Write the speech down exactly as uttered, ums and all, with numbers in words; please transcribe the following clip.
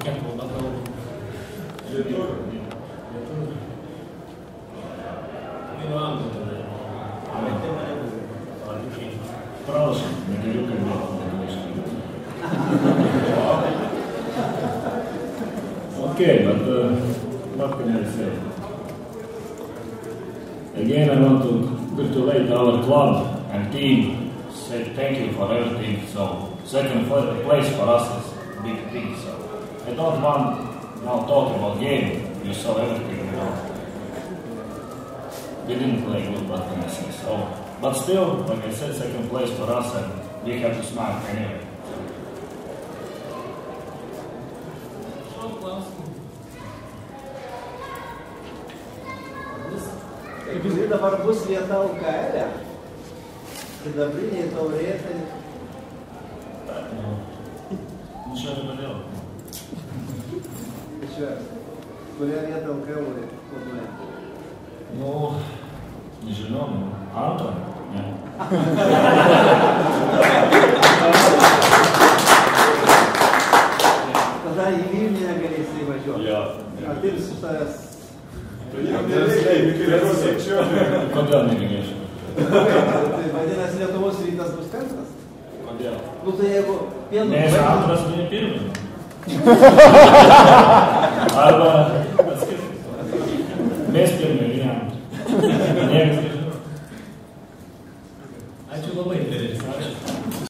Kokia kalba kalba? Lietuvių. Lietuvių. Vienu anglų tada. Prašom, negaliu kalbėti lietuviškai. Okay, but uh, what can I say? Again, I want to congratulate our club and team. Say thank you for everything. So second place for us is big thing. So I don't want now talk about game. You saw everything, you know. We didn't play good, what can I say? So, but still, like I said, second place for us, and we have to smile anyway. Kuri dabar bus vieta L K L-e? Sidabriniai taurėtai. Nu, čia ir padėjau. Išvers. Kuria vieta L K L-ui planuoja? Nu, nežinau, antrą, ne. Tada į Vilnių negalėsi įvažiuoti. Jo. Atims iš tavęs. Kodėl negalėčiau? Tai vadinasi, Lietuvos rytas bus penktas? Kodėl? Nu tai jeigu pienu... Nes antras, ne pirmas. Arba